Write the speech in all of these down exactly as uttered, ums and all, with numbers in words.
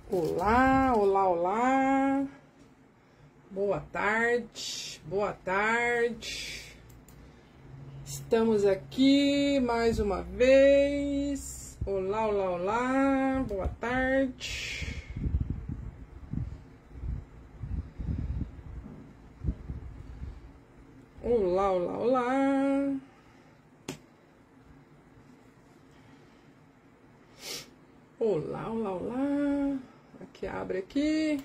Olá, olá, olá. Boa tarde, boa tarde. Estamos aqui mais uma vez. Olá, olá, olá. Boa tarde. Olá, olá, olá. Olá, olá, olá. Aqui, abre aqui.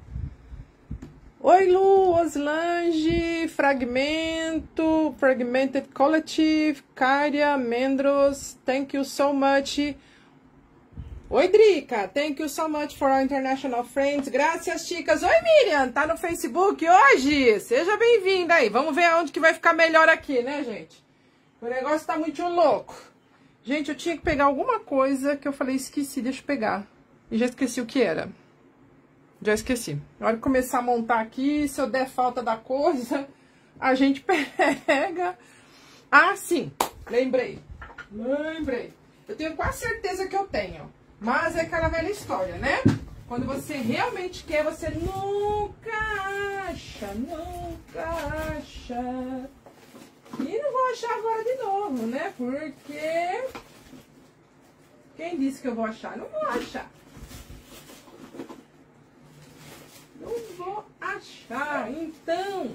Oi, Lu, Oslange, Fragmento, Fragmented Collective, Cária, Mendros, thank you so much. Oi, Drica, thank you so much for our international friends. Graças, chicas. Oi, Miriam, tá no Facebook hoje? Seja bem-vinda aí. Vamos ver aonde que vai ficar melhor aqui, né, gente? O negócio tá muito louco. Gente, eu tinha que pegar alguma coisa que eu falei, esqueci, deixa eu pegar. E já esqueci o que era. Já esqueci. Na hora de começar a montar aqui, se eu der falta da coisa, a gente pega. Ah, sim, lembrei. Lembrei. Eu tenho quase certeza que eu tenho. Mas é aquela velha história, né? Quando você realmente quer, você nunca acha, nunca acha. E não vou achar agora de novo, né? Porque... quem disse que eu vou achar? Não vou achar. Não vou achar. Então...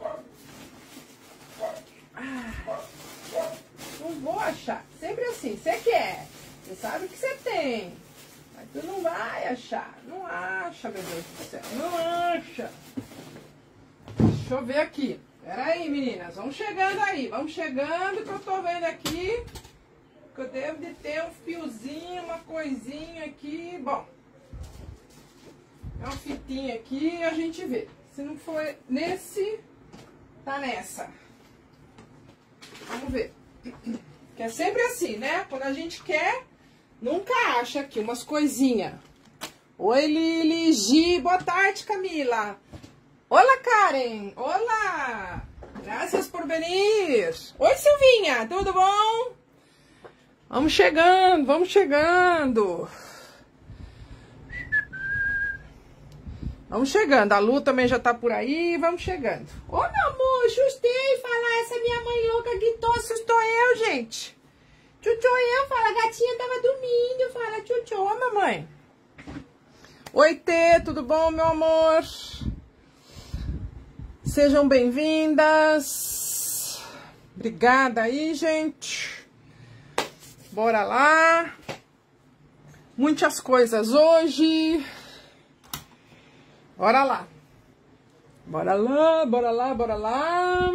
ah, não vou achar. Sempre assim. Você quer. Você sabe o que você tem. Mas tu não vai achar. Não acha, meu Deus do céu. Não acha. Deixa eu ver aqui. Pera aí, meninas, vamos chegando aí, vamos chegando, que eu tô vendo aqui, que eu devo de ter um fiozinho, uma coisinha aqui, bom, é uma fitinha aqui e a gente vê. Se não for nesse, tá nessa. Vamos ver. Que é sempre assim, né? Quando a gente quer, nunca acha aqui umas coisinhas. Oi, Lili, Gi, boa tarde, Camila. Olá, Karen! Olá! Graças por venir! Oi, Silvinha! Tudo bom? Vamos chegando, vamos chegando! Vamos chegando. A Lu também já tá por aí, vamos chegando. Ô, meu amor, assustei falar, essa minha mãe louca gritou, assustou eu, gente. Tchutchou eu, fala, a gatinha tava dormindo, fala, tchutchou, mamãe. Oi, Tê, tudo bom, meu amor? Sejam bem-vindas. Obrigada aí, gente. Bora lá. Muitas coisas hoje. Bora lá. Bora lá, bora lá, bora lá.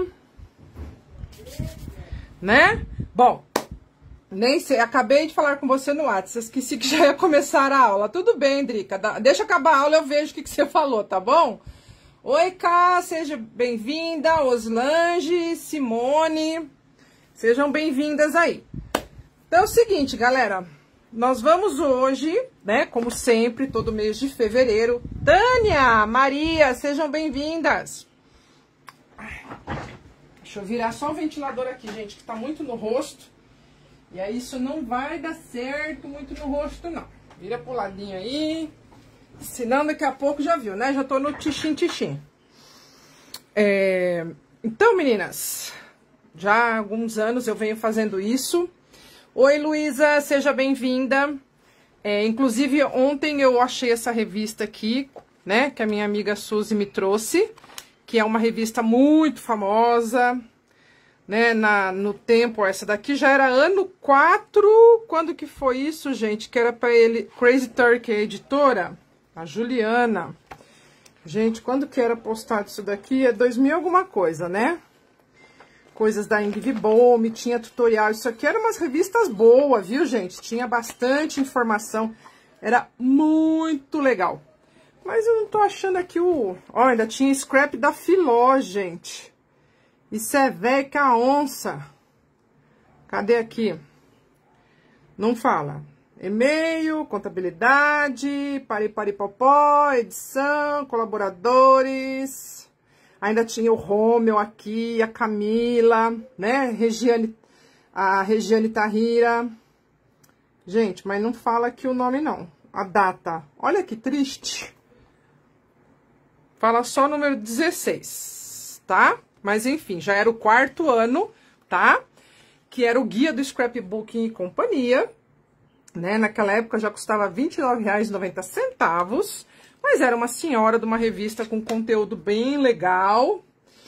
Né? Bom, nem sei, acabei de falar com você no WhatsApp. Esqueci que já ia começar a aula. Tudo bem, Drica. Deixa acabar a aula, eu vejo o que, que você falou, tá bom? Oi, Ká, seja bem-vinda, Oslange, Simone, sejam bem-vindas aí. Então é o seguinte, galera, nós vamos hoje, né, como sempre, todo mês de fevereiro. Tânia, Maria, sejam bem-vindas. Deixa eu virar só o ventilador aqui, gente, que tá muito no rosto. E aí isso não vai dar certo muito no rosto, não. Vira pro ladinho aí. Senão daqui a pouco já viu, né? Já tô no tixim, tixim. É... Então, meninas, já há alguns anos eu venho fazendo isso. Oi, Luísa, seja bem-vinda. É, inclusive, ontem eu achei essa revista aqui, né? Que a minha amiga Suzy me trouxe. Que é uma revista muito famosa, né? Na, no tempo, essa daqui já era ano quatro. Quando que foi isso, gente? Que era pra ele, Crazy Turkey, a editora. A Juliana. Gente, quando que era postado isso daqui? É dois mil alguma coisa, né? Coisas da Ingrid Bome, tinha tutorial. Isso aqui eram umas revistas boas, viu, gente? Tinha bastante informação. Era muito legal. Mas eu não tô achando aqui o... Ó, ainda tinha scrap da Filó, gente. Isso é velho que a onça. Cadê aqui? Não fala. E-mail, contabilidade, pariparipopó, edição, colaboradores. Ainda tinha o Rômeu aqui, a Camila, né? Regiane, a Regiane Tahira. Gente, mas não fala aqui o nome, não. a data. Olha que triste. Fala só o número dezesseis, tá? Mas enfim, já era o quarto ano, tá? Que era o guia do Scrapbooking e Companhia, né? Naquela época já custava vinte e nove reais e noventa centavos, mas era uma senhora de uma revista com conteúdo bem legal.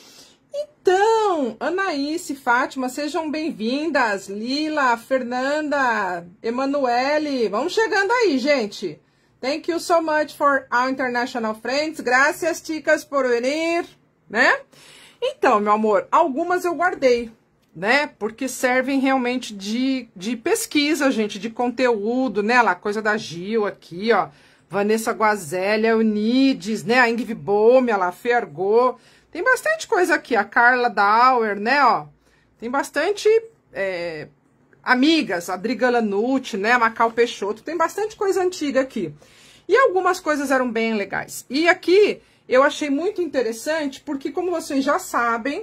Então, Anaíse, Fátima, sejam bem-vindas. Lila, Fernanda, Emanuele, vamos chegando aí, gente. Thank you so much for our international friends. Gracias, chicas, por venir, né? Então, meu amor, algumas eu guardei, né? Porque servem realmente de, de pesquisa, gente, de conteúdo, né? Lá, coisa da Gil aqui, ó. Vanessa Guazelli, Eunides, né? A Ingrid Bome, lá, Fergot. Tem bastante coisa aqui, a Carla Dauer, né, ó. Tem bastante é, amigas, a Driga Lanucci, né, a Macau Peixoto. Tem bastante coisa antiga aqui. E algumas coisas eram bem legais. E aqui eu achei muito interessante, porque como vocês já sabem,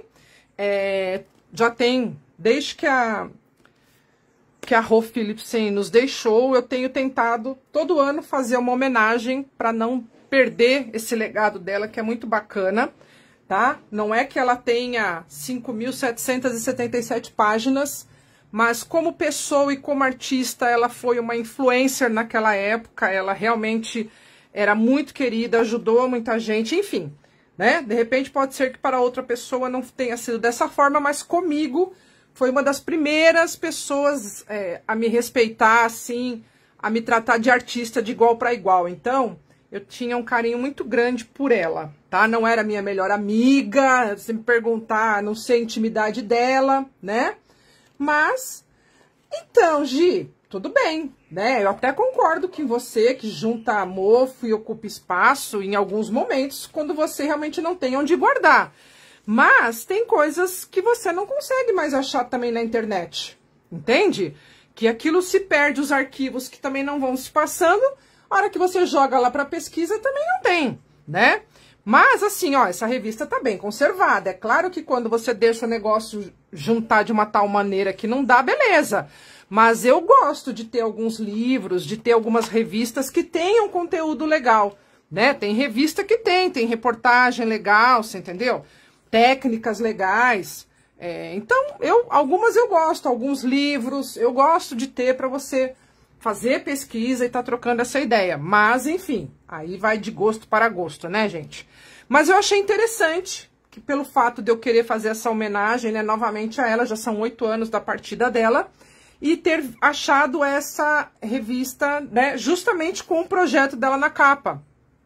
é, já tem, desde que a, que a Rô Philipsen nos deixou, eu tenho tentado todo ano fazer uma homenagem para não perder esse legado dela, que é muito bacana. Tá? Não é que ela tenha cinco mil setecentas e setenta e sete páginas, mas como pessoa e como artista, ela foi uma influencer naquela época, ela realmente era muito querida, ajudou muita gente, enfim, né? De repente pode ser que para outra pessoa não tenha sido dessa forma, mas comigo foi uma das primeiras pessoas é, a me respeitar, assim, a me tratar de artista de igual para igual. Então, eu tinha um carinho muito grande por ela, tá? Não era minha melhor amiga, se me perguntar, não sei a intimidade dela, né? Mas, então, Gi, tudo bem, né? Eu até concordo que você que junta mofo e ocupa espaço em alguns momentos, quando você realmente não tem onde guardar. Mas tem coisas que você não consegue mais achar também na internet, entende? Que aquilo se perde, os arquivos que também não vão se passando. A hora que você joga lá para pesquisa, também não tem, né? Mas, assim, ó, essa revista tá bem conservada. É claro que quando você deixa o negócio juntar de uma tal maneira que não dá, beleza. Mas eu gosto de ter alguns livros, de ter algumas revistas que tenham conteúdo legal, né? Tem revista que tem, tem reportagem legal, você entendeu? Técnicas legais. É, então, eu, algumas eu gosto, alguns livros eu gosto de ter para você fazer pesquisa e tá trocando essa ideia. Mas, enfim, aí vai de gosto para gosto, né, gente? Mas eu achei interessante que pelo fato de eu querer fazer essa homenagem, né, novamente a ela, já são oito anos da partida dela, e ter achado essa revista, né, justamente com o projeto dela na capa.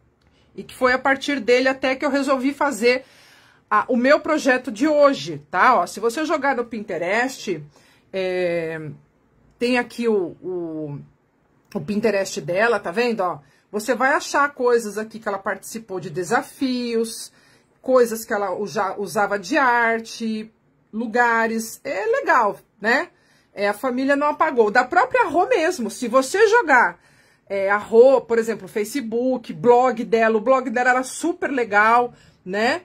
E que foi a partir dele até que eu resolvi fazer a, o meu projeto de hoje, tá? Ó, se você jogar no Pinterest, é... tem aqui o, o, o Pinterest dela, tá vendo, ó? Você vai achar coisas aqui que ela participou de desafios, coisas que ela usa, usava de arte, lugares. É legal, né? É, a família não apagou. Da própria Rô mesmo, se você jogar é, a Rô, por exemplo, Facebook, blog dela, o blog dela era super legal, né?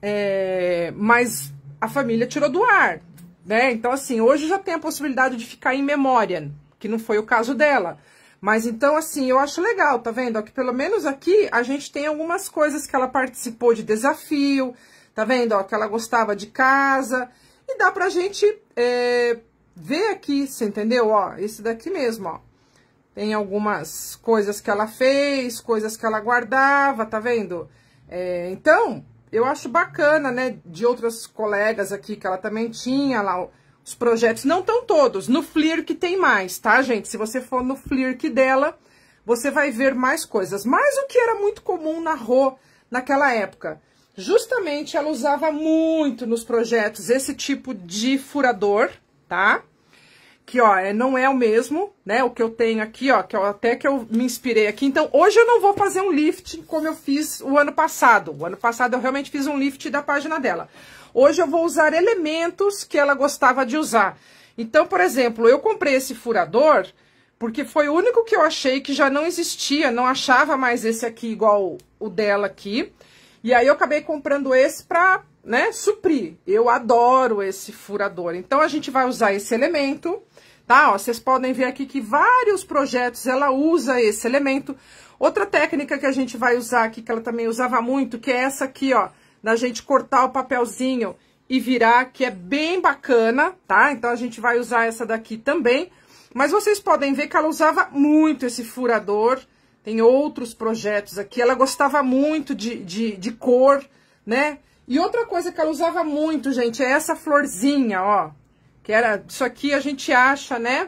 É, mas a família tirou do ar. Né? Então, assim, hoje já tem a possibilidade de ficar em memória, que não foi o caso dela. Mas, então, assim, eu acho legal, tá vendo? Ó, que pelo menos aqui a gente tem algumas coisas que ela participou de desafio, tá vendo? Ó, que ela gostava de casa. E dá pra gente é, ver aqui, você entendeu? Ó, esse daqui mesmo, ó. Tem algumas coisas que ela fez, coisas que ela guardava, tá vendo? É, então... eu acho bacana, né, de outras colegas aqui, que ela também tinha lá os projetos, não estão todos, no Flirk tem mais, tá, gente? Se você for no Flirk dela, você vai ver mais coisas. Mas o que era muito comum na Rô naquela época? Justamente ela usava muito nos projetos esse tipo de furador, tá? Que, ó, não é o mesmo, né, o que eu tenho aqui, ó, que eu, até que eu me inspirei aqui. Então, hoje eu não vou fazer um lift como eu fiz o ano passado. O ano passado eu realmente fiz um lift da página dela. Hoje eu vou usar elementos que ela gostava de usar. Então, por exemplo, eu comprei esse furador porque foi o único que eu achei que já não existia, não achava mais esse aqui igual o dela aqui. E aí eu acabei comprando esse pra, né, suprir. Eu adoro esse furador. Então, a gente vai usar esse elemento, tá? Ó, vocês podem ver aqui que vários projetos ela usa esse elemento. Outra técnica que a gente vai usar aqui, que ela também usava muito, que é essa aqui, ó, da gente cortar o papelzinho e virar, que é bem bacana, tá? Então, a gente vai usar essa daqui também. Mas vocês podem ver que ela usava muito esse furador. Tem outros projetos aqui. Ela gostava muito de, de, de cor, né? E outra coisa que ela usava muito, gente, é essa florzinha, ó. Que era, isso aqui a gente acha, né?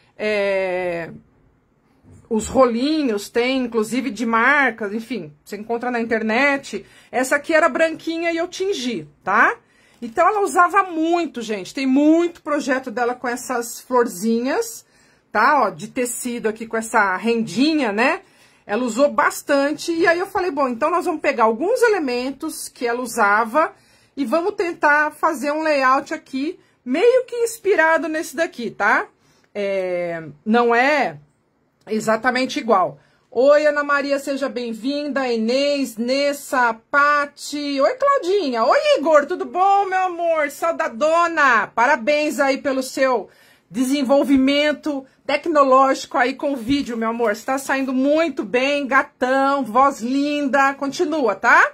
É... Os rolinhos tem, inclusive, de marcas, enfim, você encontra na internet. Essa aqui era branquinha e eu tingi, tá? Então, ela usava muito, gente. Tem muito projeto dela com essas florzinhas, tá? Ó, de tecido aqui com essa rendinha, né? Ela usou bastante. E aí, eu falei, bom, então nós vamos pegar alguns elementos que ela usava e vamos tentar fazer um layout aqui, meio que inspirado nesse daqui, tá? É, não é... exatamente igual. Oi, Ana Maria, seja bem-vinda. Inês, Nessa, Pati. Oi, Claudinha. Oi, Igor, tudo bom, meu amor? Saudadona. Parabéns aí pelo seu desenvolvimento tecnológico aí com o vídeo, meu amor. Está saindo muito bem, gatão, voz linda. Continua, tá?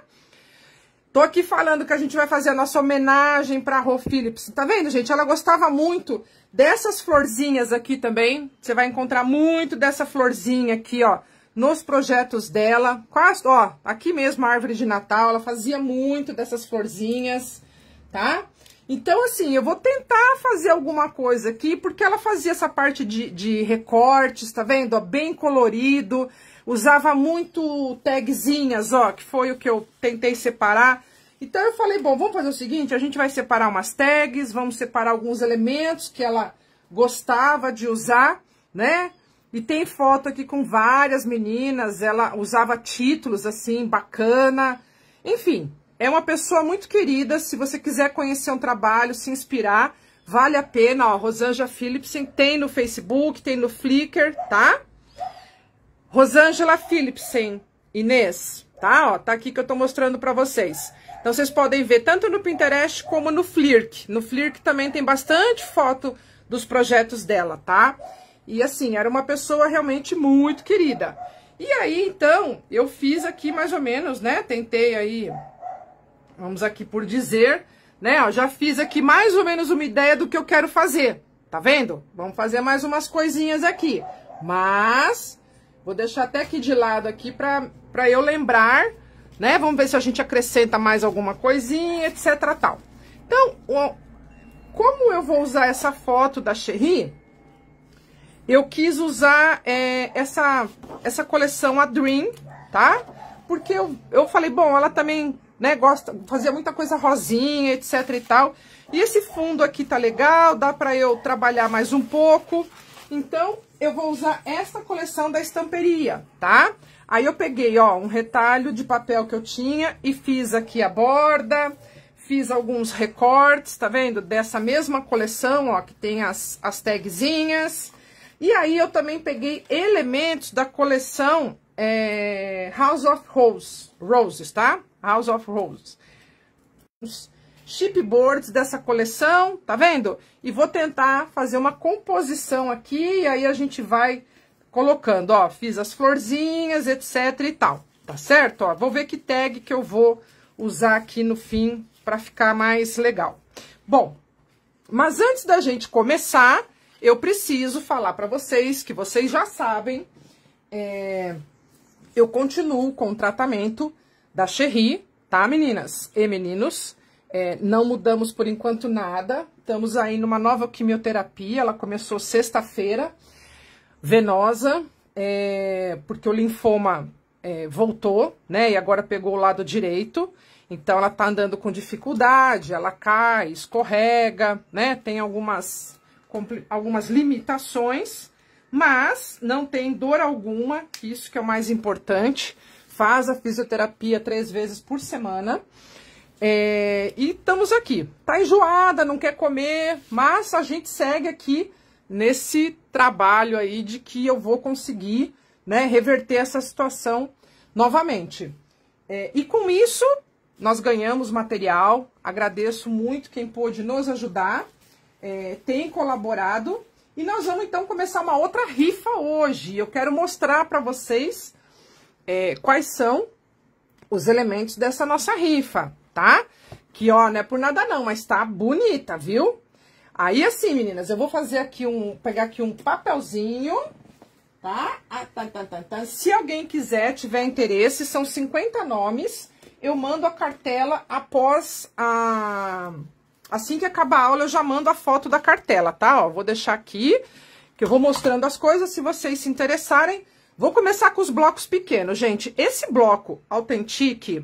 Tô aqui falando que a gente vai fazer a nossa homenagem para a Rô Phillips. Tá vendo, gente? Ela gostava muito dessas florzinhas aqui também. Você vai encontrar muito dessa florzinha aqui, ó, nos projetos dela. Quase, ó, aqui mesmo a árvore de Natal, ela fazia muito dessas florzinhas, tá? Então, assim, eu vou tentar fazer alguma coisa aqui, porque ela fazia essa parte de, de recortes, tá vendo? Ó, bem colorido. Usava muito tagzinhas, ó, que foi o que eu tentei separar. Então, eu falei, bom, vamos fazer o seguinte, a gente vai separar umas tags, vamos separar alguns elementos que ela gostava de usar, né? E tem foto aqui com várias meninas, ela usava títulos, assim, bacana. Enfim, é uma pessoa muito querida, se você quiser conhecer um trabalho, se inspirar, vale a pena, ó, Rosângela Philipsen, tem no Facebook, tem no Flickr, tá? Rosângela Philipsen, Inês, tá? Ó, tá aqui que eu tô mostrando pra vocês. Então, vocês podem ver tanto no Pinterest como no Flickr. No Flickr também tem bastante foto dos projetos dela, tá? E assim, era uma pessoa realmente muito querida. E aí, então, eu fiz aqui mais ou menos, né? Tentei aí, vamos aqui por dizer, né? Ó, já fiz aqui mais ou menos uma ideia do que eu quero fazer. Tá vendo? Vamos fazer mais umas coisinhas aqui. Mas... vou deixar até aqui de lado aqui pra, pra eu lembrar, né? Vamos ver se a gente acrescenta mais alguma coisinha, etc, tal. Então, o, como eu vou usar essa foto da Cherry, eu quis usar é, essa, essa coleção, a Dream, tá? Porque eu, eu falei, bom, ela também, né, gosta, fazia muita coisa rosinha, etc e tal. E esse fundo aqui tá legal, dá pra eu trabalhar mais um pouco. Então, eu vou usar esta coleção da Estamperia, tá? Aí eu peguei, ó, um retalho de papel que eu tinha e fiz aqui a borda, fiz alguns recortes, tá vendo? Dessa mesma coleção, ó, que tem as, as tagzinhas. E aí eu também peguei elementos da coleção é, House of Rose, Roses, tá? House of Roses. Chipboards dessa coleção, tá vendo? E vou tentar fazer uma composição aqui, e aí a gente vai colocando, ó, fiz as florzinhas, etc e tal, tá certo? Ó, vou ver que tag que eu vou usar aqui no fim pra ficar mais legal. Bom, mas antes da gente começar, eu preciso falar pra vocês, que vocês já sabem, é, eu continuo com o tratamento da Cherry, tá, meninas e meninos? É, não mudamos por enquanto nada, estamos aí numa nova quimioterapia, ela começou sexta-feira, venosa, é, porque o linfoma é, voltou, né, e agora pegou o lado direito, então ela tá andando com dificuldade, ela cai, escorrega, né, tem algumas, algumas limitações, mas não tem dor alguma, isso que é o mais importante, faz a fisioterapia três vezes por semana. É, e estamos aqui, tá enjoada, não quer comer, mas a gente segue aqui nesse trabalho aí de que eu vou conseguir, né, reverter essa situação novamente. É, e com isso, nós ganhamos material, agradeço muito quem pôde nos ajudar, é, tem colaborado, E nós vamos, então, começar uma outra rifa hoje. Eu quero mostrar para vocês é, quais são os elementos dessa nossa rifa, tá? Que, ó, não é por nada não, mas tá bonita, viu? Aí, assim, meninas, eu vou fazer aqui um... Pegar aqui um papelzinho, tá? Ah, tá, tá, tá, tá. Se alguém quiser, tiver interesse, são cinquenta nomes. Eu mando a cartela após a... Assim que acabar a aula, eu já mando a foto da cartela, tá? Ó, vou deixar aqui, que eu vou mostrando as coisas, se vocês se interessarem. Vou começar com os blocos pequenos, gente. Esse bloco Authentic,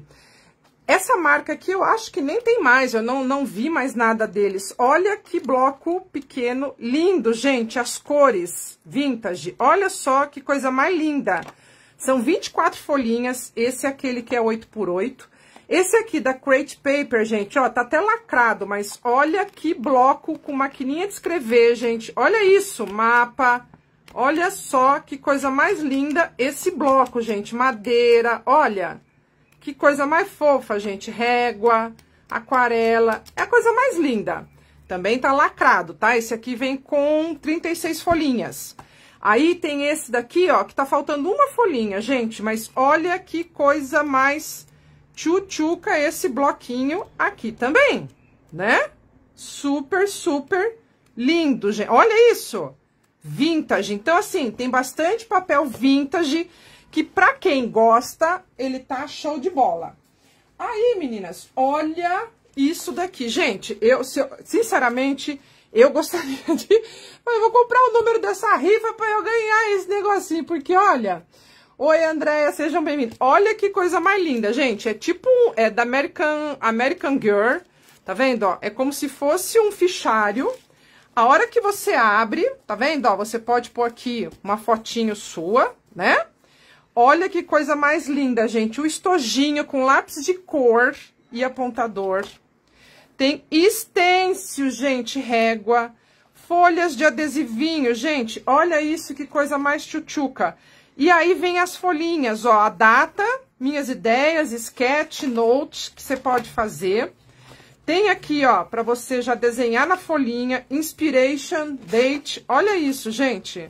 essa marca aqui eu acho que nem tem mais, eu não, não vi mais nada deles. Olha que bloco pequeno, lindo, gente, as cores vintage. Olha só que coisa mais linda. São vinte e quatro folhinhas, esse é aquele que é oito por oito. Esse aqui da Crate Paper, gente, ó, tá até lacrado, mas olha que bloco com maquininha de escrever, gente. Olha isso, mapa. Olha só que coisa mais linda esse bloco, gente. Madeira, olha. Que coisa mais fofa, gente. Régua, aquarela, é a coisa mais linda. Também tá lacrado, tá? Esse aqui vem com trinta e seis folhinhas. Aí tem esse daqui, ó, que tá faltando uma folhinha, gente. Mas olha que coisa mais... tchutchuca esse bloquinho aqui também, né? Super, super lindo, gente. Olha isso! Vintage. Então, assim, tem bastante papel vintage que, pra quem gosta, ele tá show de bola. Aí, meninas, olha isso daqui. Gente, eu, se eu sinceramente, eu gostaria de... Eu vou comprar o número dessa rifa pra eu ganhar esse negocinho, porque, olha... Oi, Andréia, sejam bem-vindos. Olha que coisa mais linda, gente. É tipo, é da American, American Girl, tá vendo, ó? É como se fosse um fichário. A hora que você abre, tá vendo, ó? Você pode pôr aqui uma fotinho sua, né? Olha que coisa mais linda, gente. O estojinho com lápis de cor e apontador. Tem stencil, gente, régua. Folhas de adesivinho, gente. Olha isso, que coisa mais tchutchuca. E aí vem as folhinhas, ó, a data, minhas ideias, sketch, note, que você pode fazer. Tem aqui, ó, para você já desenhar na folhinha, inspiration, date. Olha isso, gente.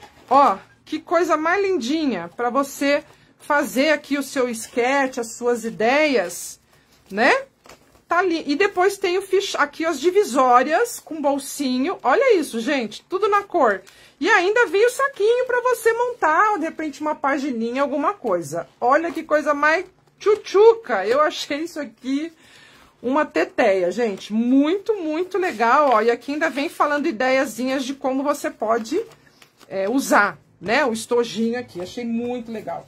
Ó, que coisa mais lindinha para você fazer aqui o seu sketch, as suas ideias, né? Tá ali. E depois tem o fich... aqui as divisórias com bolsinho. Olha isso, gente, tudo na cor. E ainda vem o saquinho para você montar, de repente, uma pagininha, alguma coisa. Olha que coisa mais tchutchuca. Eu achei isso aqui uma teteia, gente. Muito, muito legal, ó. E aqui ainda vem falando ideiazinhas de como você pode é, usar, né? O estojinho aqui. Achei muito legal.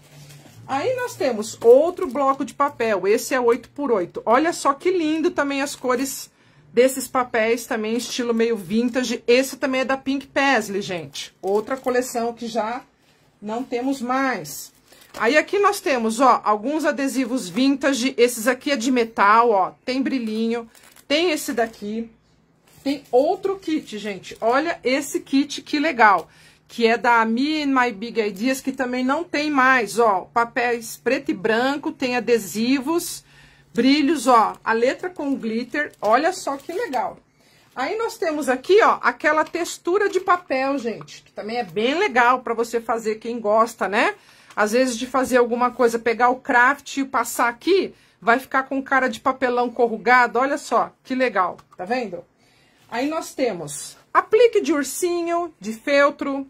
Aí nós temos outro bloco de papel. Esse é oito por oito. Olha só que lindo também as cores desses papéis, também estilo meio vintage. Esse também é da Pink Paisley, gente. Outra coleção que já não temos mais. Aí aqui nós temos, ó, alguns adesivos vintage. Esses aqui é de metal, ó. Tem brilhinho. Tem esse daqui. Tem outro kit, gente. Olha esse kit, que legal. Que é da Me and My Big Ideas, que também não tem mais, ó. Papéis preto e branco, tem adesivos... Brilhos, ó, a letra com glitter, olha só que legal. Aí nós temos aqui, ó, aquela textura de papel, gente, que também é bem legal para você fazer, quem gosta, né? Às vezes de fazer alguma coisa, pegar o craft e passar aqui, vai ficar com cara de papelão corrugado, olha só, que legal, tá vendo? Aí nós temos aplique de ursinho, de feltro,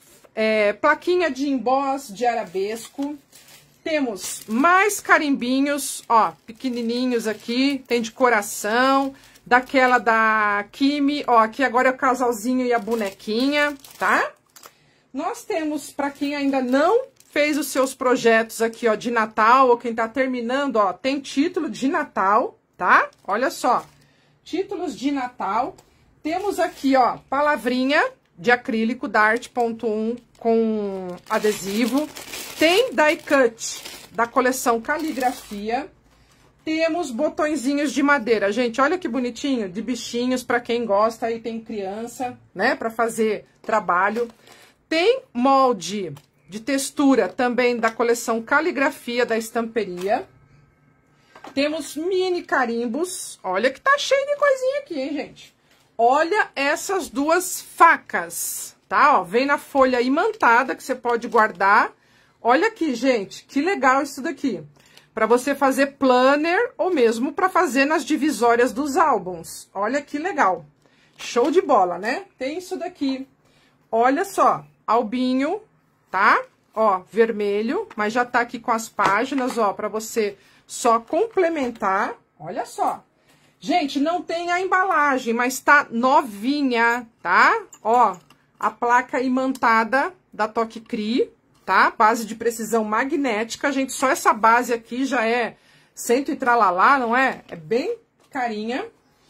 é, plaquinha de emboss de arabesco. Temos mais carimbinhos, ó, pequenininhos aqui, tem de coração, daquela da Kimi, ó, aqui agora é o casalzinho e a bonequinha, tá? Nós temos, para quem ainda não fez os seus projetos aqui, ó, de Natal, ou quem tá terminando, ó, tem título de Natal, tá? Olha só, títulos de Natal. Temos aqui, ó, palavrinha de acrílico da Arte ponto um com adesivo. Tem die cut da coleção Caligrafia. Temos botõezinhos de madeira. Gente, olha que bonitinho, de bichinhos, para quem gosta, aí tem criança, né, para fazer trabalho. Tem molde de textura também da coleção Caligrafia da Estamperia. Temos mini carimbos. Olha que tá cheio de coisinha aqui, hein, gente? olha essas duas facas, tá? Ó, vem na folha imantada, que você pode guardar. Olha aqui, gente, que legal isso daqui. Para você fazer planner ou mesmo para fazer nas divisórias dos álbuns. Olha que legal. Show de bola, né? Tem isso daqui. Olha só, albinho, tá? Ó, vermelho, mas já tá aqui com as páginas, ó, para você só complementar. Olha só. Gente, não tem a embalagem, mas tá novinha, tá? Ó, a placa imantada da Toque Cri, tá? Base de precisão magnética, gente, só essa base aqui já é cento e tralalá, não é? É bem carinha.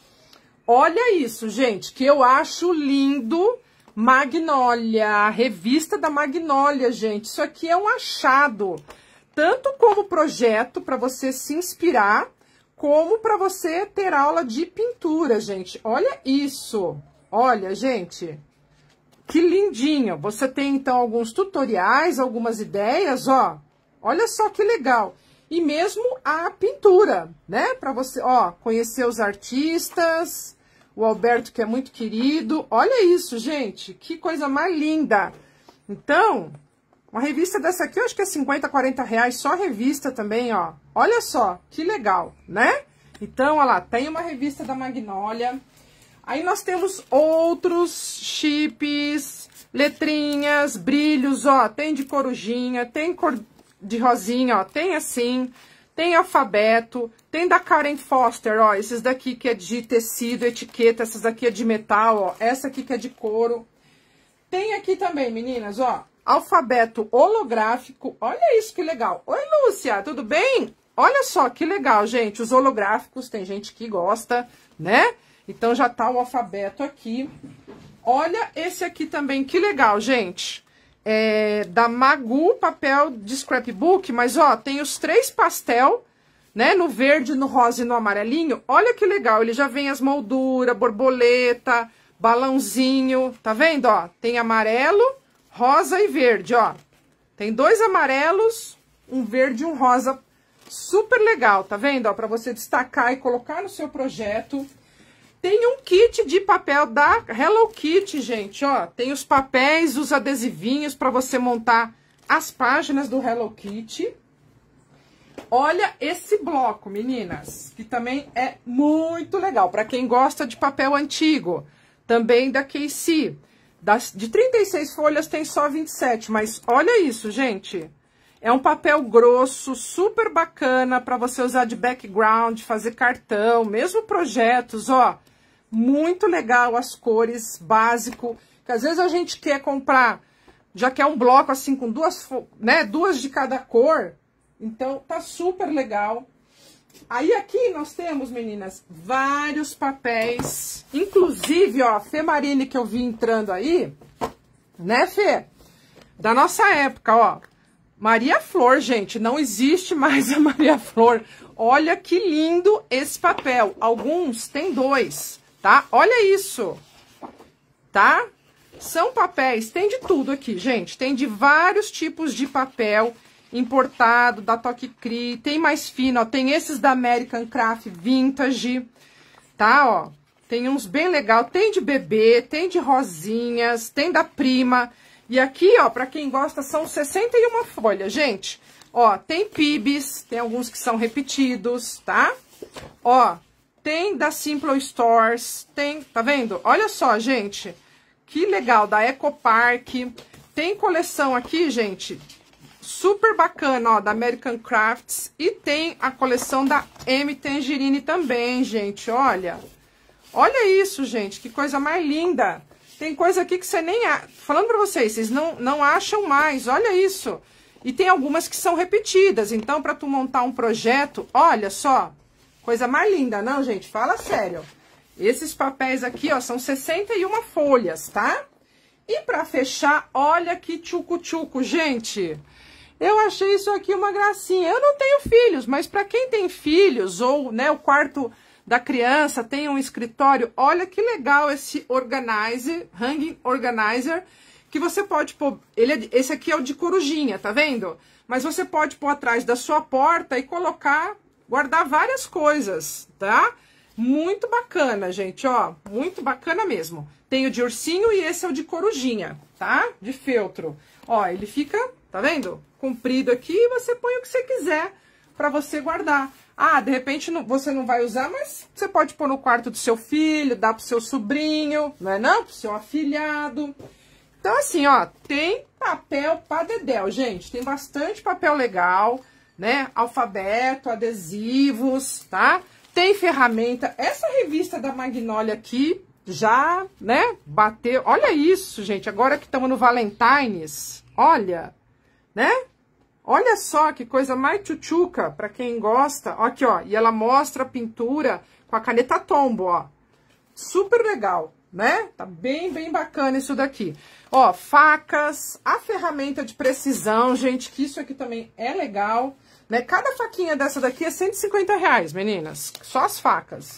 Olha isso, gente, que eu acho lindo. Magnólia, a revista da Magnólia, gente. Isso aqui é um achado, tanto como projeto para você se inspirar, como para você ter aula de pintura, gente. Olha isso. Olha, gente, que lindinho. Você tem, então, alguns tutoriais, algumas ideias, ó. Olha só que legal. E mesmo a pintura, né? Para você, ó, conhecer os artistas... O Alberto, que é muito querido. Olha isso, gente. Que coisa mais linda. Então, uma revista dessa aqui, eu acho que é cinquenta, quarenta reais. Só revista também, ó. Olha só, que legal, né? Então, olha lá, tem uma revista da Magnólia. Aí nós temos outros chips, letrinhas, brilhos, ó. Tem de corujinha, tem cor de rosinha, ó. Tem assim... Tem alfabeto, tem da Karen Foster, ó, esses daqui que é de tecido, etiqueta, essas daqui é de metal, ó, essa aqui que é de couro. Tem aqui também, meninas, ó, alfabeto holográfico, olha isso que legal. Oi, Lúcia, tudo bem? Olha só que legal, gente, os holográficos, tem gente que gosta, né? Então já tá o alfabeto aqui. Olha esse aqui também, que legal, gente. É, da Magu, papel de scrapbook, mas ó, tem os três pastel, né, no verde, no rosa e no amarelinho. Olha que legal, ele já vem as molduras, borboleta, balãozinho, tá vendo, ó? Tem amarelo, rosa e verde, ó. Tem dois amarelos, um verde e um rosa, super legal, tá vendo, ó? Pra você destacar e colocar no seu projeto. Tem um kit de papel da Hello Kitty, gente, ó. Tem os papéis, os adesivinhos para você montar as páginas do Hello Kitty. Olha esse bloco, meninas, que também é muito legal. Para quem gosta de papel antigo, também da K C. Das, de trinta e seis folhas tem só vinte e sete, mas olha isso, gente. É um papel grosso, super bacana para você usar de background, fazer cartão, mesmo projetos, ó. Muito legal as cores, básico, que às vezes a gente quer comprar, já quer um bloco assim com duas, né, duas de cada cor, então tá super legal. Aí aqui nós temos, meninas, vários papéis, inclusive, ó, a Fê Marine que eu vi entrando aí, né, Fê? Da nossa época, ó, Maria Flor, gente, não existe mais a Maria Flor. Olha que lindo esse papel, alguns tem dois. Tá? Olha isso, tá? São papéis, tem de tudo aqui, gente. Tem de vários tipos de papel importado, da Toque Cri. Tem mais fino, ó. Tem esses da American Craft Vintage, tá? Ó, tem uns bem legal. Tem de bebê, tem de rosinhas, tem da Prima. E aqui, ó, pra quem gosta, são sessenta e uma folhas, gente. Ó, tem Pibes, tem alguns que são repetidos, tá? Ó, tem da Simple Stores, tem, tá vendo? Olha só, gente, que legal, da Ecopark. Tem coleção aqui, gente, super bacana, ó, da American Crafts. E tem a coleção da M Tangerine também, gente, olha. Olha isso, gente, que coisa mais linda. Tem coisa aqui que você nem... Falando pra vocês, vocês não, não acham mais, olha isso. E tem algumas que são repetidas, então pra tu montar um projeto, olha só... Coisa mais linda, não, gente? Fala sério. Esses papéis aqui, ó, são sessenta e uma folhas, tá? E pra fechar, olha que tchucu-tchucu, gente. Eu achei isso aqui uma gracinha. Eu não tenho filhos, mas pra quem tem filhos, ou, né, o quarto da criança tem um escritório, olha que legal esse organizer, hanging organizer, que você pode pôr... Ele é, esse aqui é o de corujinha, tá vendo? Mas você pode pôr atrás da sua porta e colocar... Guardar várias coisas, tá? Muito bacana, gente, ó. Muito bacana mesmo. Tem o de ursinho e esse é o de corujinha, tá? De feltro. Ó, ele fica, tá vendo? Comprido aqui e você põe o que você quiser pra você guardar. Ah, de repente não, você não vai usar, mas você pode pôr no quarto do seu filho, dar pro seu sobrinho, não é não? Pro seu afilhado. Então, assim, ó, tem papel pra dedéu, gente. Tem bastante papel legal, né? Alfabeto, adesivos, tá? Tem ferramenta. Essa revista da Magnolia aqui já, né, bateu. Olha isso, gente. Agora que estamos no Valentine's, olha, né? Olha só que coisa mais tchutchuca pra quem gosta. Ó, aqui, ó. E ela mostra a pintura com a caneta Tombow, ó. Super legal, né? Tá bem, bem bacana isso daqui. Ó, facas, a ferramenta de precisão, gente, que isso aqui também é legal, né? Cada faquinha dessa daqui é cento e cinquenta reais, meninas. Só as facas.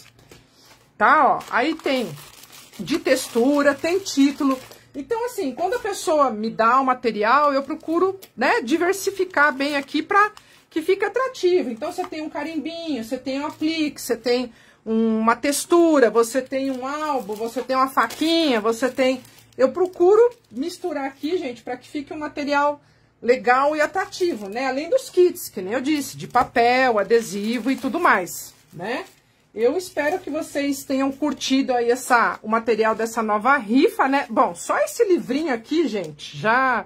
Tá, ó. Aí tem de textura, tem título. Então, assim, quando a pessoa me dá o material, eu procuro, né, diversificar bem aqui pra que fique atrativo. Então, você tem um carimbinho, você tem um aplique, você tem uma textura, você tem um álbum, você tem uma faquinha, você tem... Eu procuro misturar aqui, gente, pra que fique um material legal e atrativo, né? Além dos kits, que nem eu disse, de papel, adesivo e tudo mais, né? Eu espero que vocês tenham curtido aí essa, o material dessa nova rifa, né? Bom, só esse livrinho aqui, gente, já,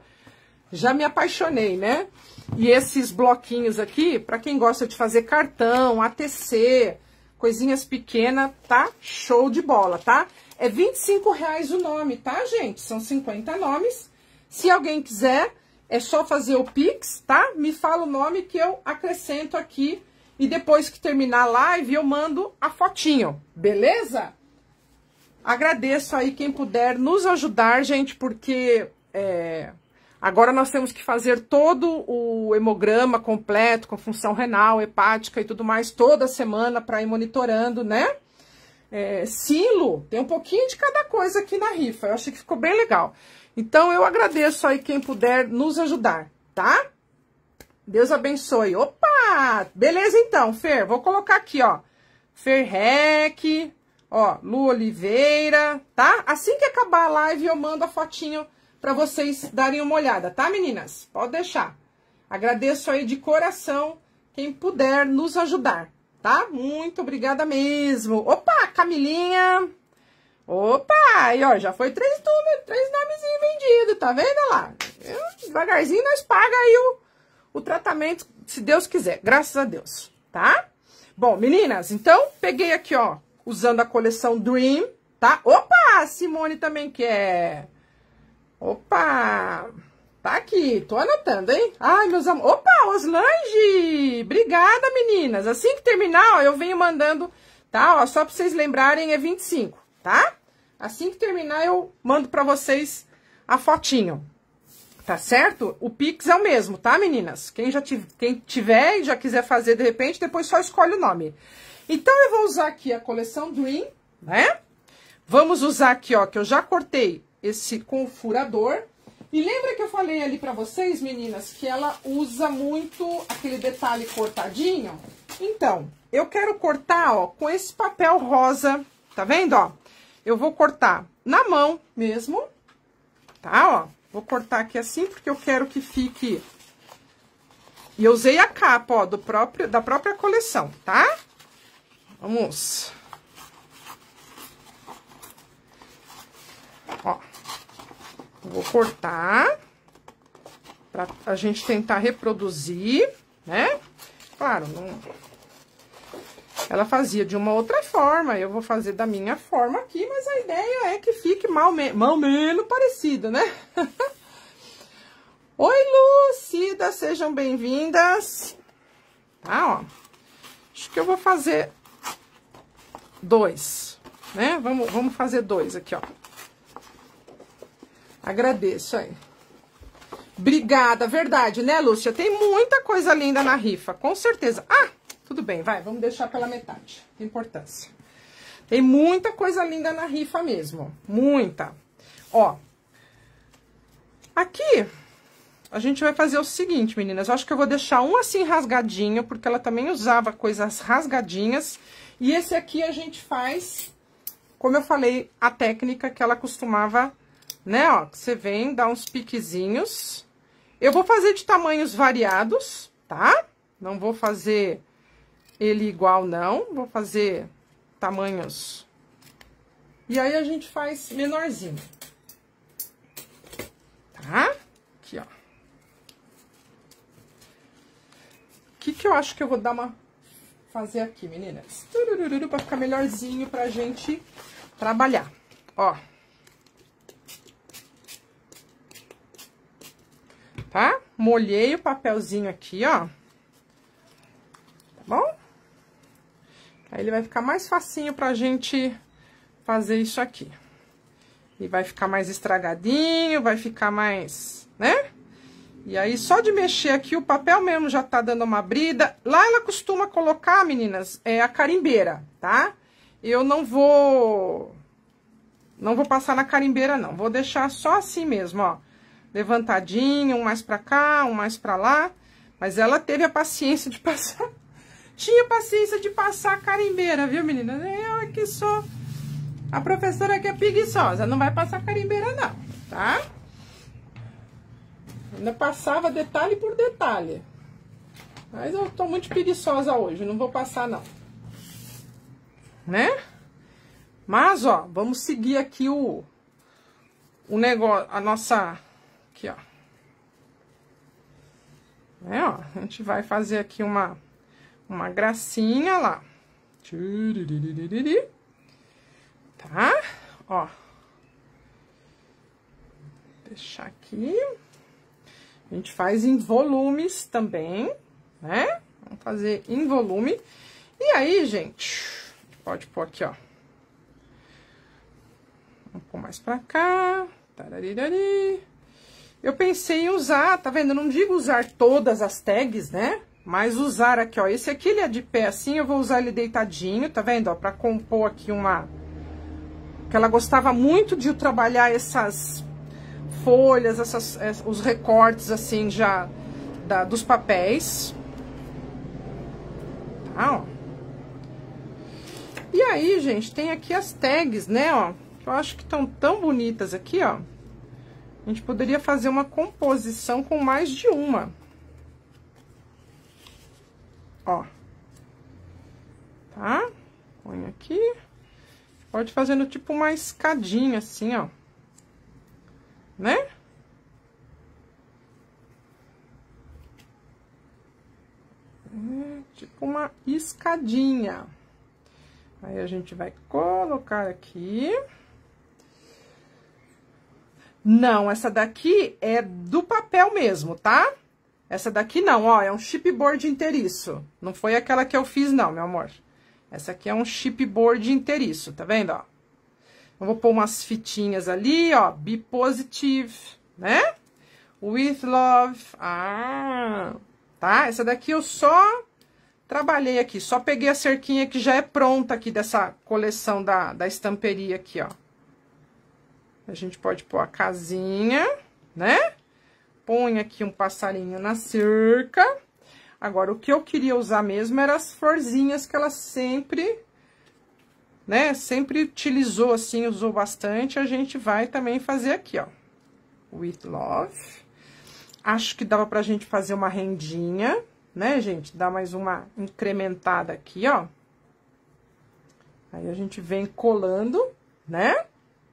já me apaixonei, né? E esses bloquinhos aqui, pra quem gosta de fazer cartão, A T C, coisinhas pequenas, tá? Show de bola, tá? É vinte e cinco reais o nome, tá, gente? São cinquenta nomes. Se alguém quiser, é só fazer o Pix, tá? Me fala o nome que eu acrescento aqui. E depois que terminar a live, eu mando a fotinho, beleza? Agradeço aí quem puder nos ajudar, gente, porque é, agora nós temos que fazer todo o hemograma completo, com função renal, hepática e tudo mais, toda semana para ir monitorando, né? É, Silo, tem um pouquinho de cada coisa aqui na rifa, eu achei que ficou bem legal. Então, eu agradeço aí quem puder nos ajudar, tá? Deus abençoe. Opa! Beleza, então, Fer. Vou colocar aqui, ó. Fer Rec, ó, Lu Oliveira, tá? Assim que acabar a live, eu mando a fotinho pra vocês darem uma olhada, tá, meninas? Pode deixar. Agradeço aí de coração quem puder nos ajudar, tá? Muito obrigada mesmo. Opa, Camilinha. Opa! Aí, ó, já foi três, três nomezinhos vendidos, tá vendo lá? Eu, devagarzinho nós paga aí o... o tratamento, se Deus quiser, graças a Deus, tá? Bom, meninas, então, peguei aqui, ó, usando a coleção Dream, tá? Opa, Simone também quer. Opa, tá aqui, tô anotando, hein? Ai, meus amores, opa, Oslange, obrigada, meninas. Assim que terminar, ó, eu venho mandando, tá? Ó, só pra vocês lembrarem, é vinte e cinco, tá? Assim que terminar, eu mando pra vocês a fotinho. Tá certo? O Pix é o mesmo, tá, meninas? Quem já tiver, quem tiver e já quiser fazer de repente, depois só escolhe o nome. Então, eu vou usar aqui a coleção Dream, né? Vamos usar aqui, ó, que eu já cortei esse com o furador. E lembra que eu falei ali pra vocês, meninas, que ela usa muito aquele detalhe cortadinho? Então, eu quero cortar, ó, com esse papel rosa, tá vendo, ó? Eu vou cortar na mão mesmo, tá, ó? Vou cortar aqui assim, porque eu quero que fique... E eu usei a capa, ó, do próprio, da própria coleção, tá? Vamos. Ó. Vou cortar. Pra a gente tentar reproduzir, né? Claro, não... Ela fazia de uma outra forma, eu vou fazer da minha forma aqui, mas a ideia é que fique mal, me... mal menos parecido, né? Oi, Lucida, sejam bem-vindas. Tá, ó. Acho que eu vou fazer dois, né? Vamos, vamos fazer dois aqui, ó. Agradeço aí. Obrigada, verdade, né, Lúcia? Tem muita coisa linda na rifa, com certeza. Ah, tudo bem, vai, vamos deixar pela metade. Tem importância. Tem muita coisa linda na rifa mesmo. Muita. Ó. Aqui, a gente vai fazer o seguinte, meninas. Eu acho que eu vou deixar um assim rasgadinho, porque ela também usava coisas rasgadinhas. E esse aqui a gente faz, como eu falei, a técnica que ela costumava, né, ó. Você vem, dá uns piquezinhos. Eu vou fazer de tamanhos variados, tá? Não vou fazer ele igual, não. Vou fazer tamanhos. E aí, a gente faz menorzinho. Tá? Aqui, ó. O que que eu acho que eu vou dar uma... fazer aqui, meninas? Turururu, pra ficar melhorzinho pra gente trabalhar. Ó. Tá? Molhei o papelzinho aqui, ó. Tá bom? Aí ele vai ficar mais facinho pra gente fazer isso aqui. E vai ficar mais estragadinho, vai ficar mais, né? E aí, só de mexer aqui, o papel mesmo já tá dando uma brida. Lá ela costuma colocar, meninas, é a carimbeira, tá? Eu não vou... Não vou passar na carimbeira, não. Vou deixar só assim mesmo, ó. Levantadinho, um mais pra cá, um mais pra lá. Mas ela teve a paciência de passar... Tinha paciência de passar a carimbeira, viu, menina? Eu aqui sou... A professora aqui é preguiçosa, não vai passar carimbeira, não, tá? Ainda passava detalhe por detalhe. Mas eu tô muito preguiçosa hoje, não vou passar, não. Né? Mas, ó, vamos seguir aqui o... O negócio, a nossa... Aqui, ó. É, ó, a gente vai fazer aqui uma... Uma gracinha lá. Tá? Ó. Deixar aqui. A gente faz em volumes também, né? Vamos fazer em volume. E aí, gente, pode pôr aqui, ó. Vamos pôr mais pra cá. Tararirari. Eu pensei em usar, tá vendo? Eu não digo usar todas as tags, né? Mas usar aqui, ó, esse aqui ele é de pé assim, eu vou usar ele deitadinho, tá vendo, ó, pra compor aqui uma... Que ela gostava muito de trabalhar essas folhas, essas, os recortes, assim, já, da, dos papéis. Tá, ó. E aí, gente, tem aqui as tags, né, ó, que eu acho que estão tão bonitas aqui, ó. A gente poderia fazer uma composição com mais de uma. Ó, tá? Põe aqui. Pode fazendo tipo uma escadinha assim, ó. Né? É, tipo uma escadinha. Aí a gente vai colocar aqui. Não, essa daqui é do papel mesmo, tá? Essa daqui não, ó, é um chipboard inteiriço. Não foi aquela que eu fiz, não, meu amor. Essa aqui é um chipboard inteiriço, tá vendo, ó? Eu vou pôr umas fitinhas ali, ó, be positive, né? With love, ah, tá? Essa daqui eu só trabalhei aqui, só peguei a cerquinha que já é pronta aqui dessa coleção da, da estamperia aqui, ó. A gente pode pôr a casinha, né? Põe aqui um passarinho na cerca. Agora, o que eu queria usar mesmo eram as florzinhas que ela sempre, né, sempre utilizou, assim, usou bastante. A gente vai também fazer aqui, ó. With love. Acho que dava pra gente fazer uma rendinha, né, gente? Dar mais uma incrementada aqui, ó. Aí, a gente vem colando, né?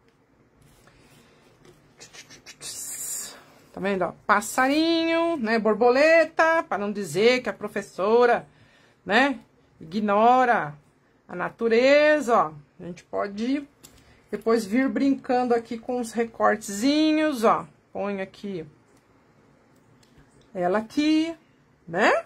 Tá vendo, ó? Passarinho, né? Borboleta, para não dizer que a professora, né? Ignora a natureza, ó. A gente pode depois vir brincando aqui com os recortezinhos, ó. Põe aqui ela aqui, né?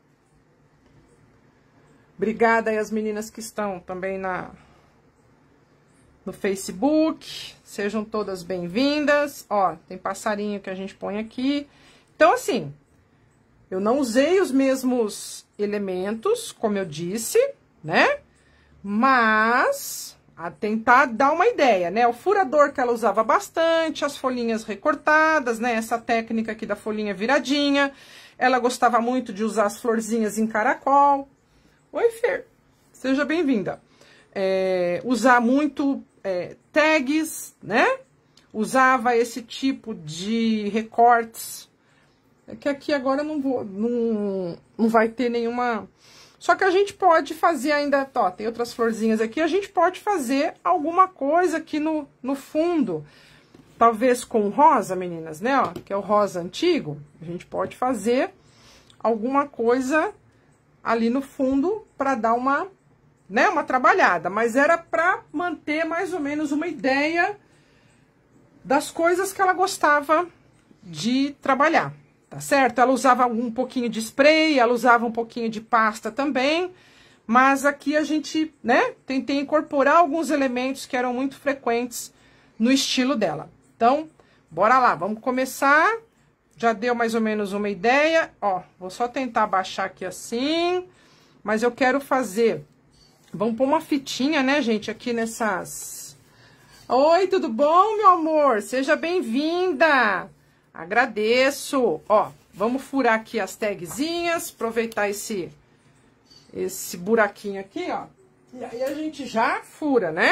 Obrigada aí as meninas que estão também na... no Facebook, sejam todas bem-vindas. Ó, tem passarinho que a gente põe aqui. Então, assim, eu não usei os mesmos elementos, como eu disse, né? Mas, a tentar dar uma ideia, né? O furador que ela usava bastante, as folhinhas recortadas, né? Essa técnica aqui da folhinha viradinha. Ela gostava muito de usar as florzinhas em caracol. Oi, Fer, seja bem-vinda. É, usar muito é, tags, né? Usava esse tipo de recortes. É que aqui agora não vou, não, não vai ter nenhuma... Só que a gente pode fazer ainda, ó, tem outras florzinhas aqui, a gente pode fazer alguma coisa aqui no, no fundo. Talvez com rosa, meninas, né, ó, que é o rosa antigo. A gente pode fazer alguma coisa ali no fundo para dar uma, né, uma trabalhada. Mas era para manter mais ou menos uma ideia das coisas que ela gostava de trabalhar. Tá certo? Ela usava um pouquinho de spray, ela usava um pouquinho de pasta também, mas aqui a gente, né, tentei incorporar alguns elementos que eram muito frequentes no estilo dela. Então, bora lá, vamos começar. Já deu mais ou menos uma ideia, ó, vou só tentar baixar aqui assim, mas eu quero fazer, vamos pôr uma fitinha, né, gente, aqui nessas... Oi, tudo bom, meu amor? Seja bem-vinda! Agradeço. Ó, vamos furar aqui as tagzinhas, aproveitar esse, esse buraquinho aqui, ó. E aí a gente já fura, né?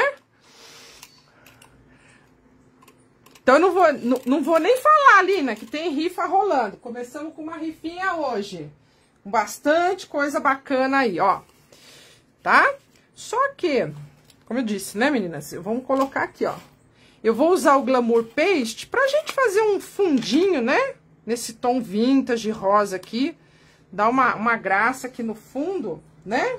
Então, eu não vou, não, não vou nem falar, Lina, que tem rifa rolando. Começamos com uma rifinha hoje. Com bastante coisa bacana aí, ó. Tá? Só que, como eu disse, né, meninas? Vamos colocar aqui, ó. Eu vou usar o Glamour Paste pra gente fazer um fundinho, né? Nesse tom vintage rosa aqui. Dar uma, uma graça aqui no fundo, né?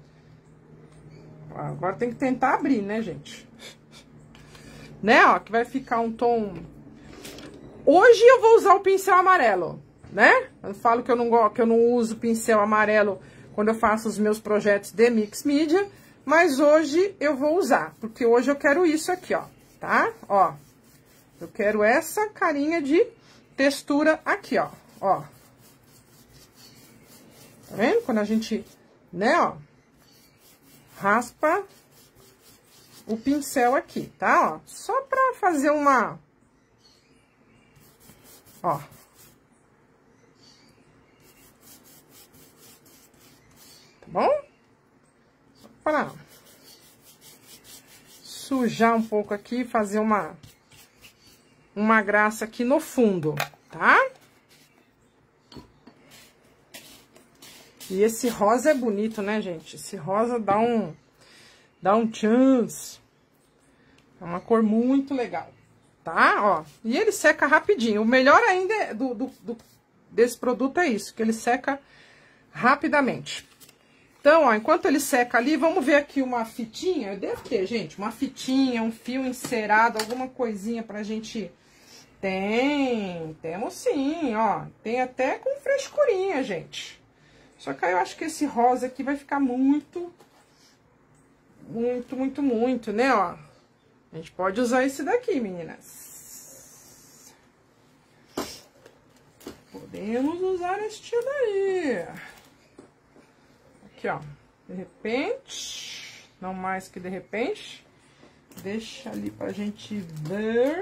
Agora tem que tentar abrir, né, gente? Né, ó, que vai ficar um tom... Hoje eu vou usar o pincel amarelo, né? Eu falo que eu não, que eu não uso pincel amarelo quando eu faço os meus projetos de Mix Media. Mas hoje eu vou usar, porque hoje eu quero isso aqui, ó. Tá? Ó, eu quero essa carinha de textura aqui, ó, ó. Tá vendo? Quando a gente, né, ó, raspa o pincel aqui, tá? Ó, só pra fazer uma, ó. Tá bom? Só pra... sujar um pouco aqui, fazer uma uma graça aqui no fundo, tá? E esse rosa é bonito, né, gente? Esse rosa dá um dá um chance. É uma cor muito legal, tá? Ó, e ele seca rapidinho. O melhor ainda do, do, do desse produto é isso, que ele seca rapidamente. Então, ó, enquanto ele seca ali, vamos ver aqui uma fitinha. Eu devo ter, gente, uma fitinha, um fio encerado, alguma coisinha pra gente... Tem, temos sim, ó. Tem até com frescurinha, gente. Só que aí eu acho que esse rosa aqui vai ficar muito, muito, muito, muito, né, ó. A gente pode usar esse daqui, meninas. Podemos usar este daí. Aqui, ó, de repente, não mais que de repente, deixa ali pra gente ver.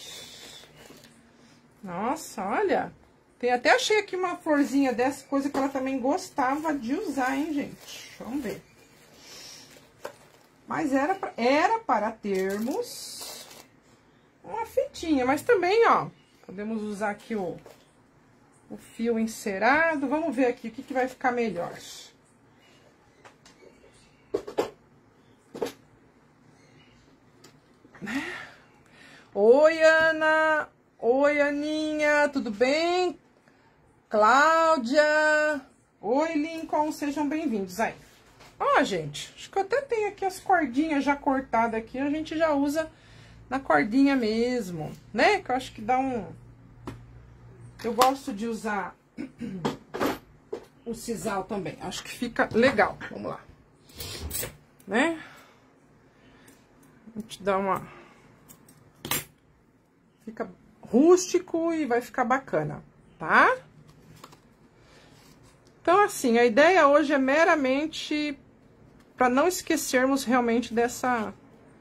Nossa, olha, tem até achei aqui uma florzinha dessa, coisa que ela também gostava de usar, hein, gente? Vamos ver. Mas era, pra, era para termos uma fitinha, mas também, ó, podemos usar aqui o, o fio encerado. Vamos ver aqui o que, que vai ficar melhor. Oi, Ana. Oi, Aninha. Tudo bem? Cláudia. Oi, Lincoln. Sejam bem-vindos aí. Ó, gente, acho que eu até tenho aqui as cordinhas já cortadas aqui. A gente já usa na cordinha mesmo, né? Que eu acho que dá um... Eu gosto de usar o sisal também. Acho que fica legal. Vamos lá. Né? A gente dá uma... Fica rústico e vai ficar bacana, tá? Então, assim, a ideia hoje é meramente para não esquecermos realmente dessa,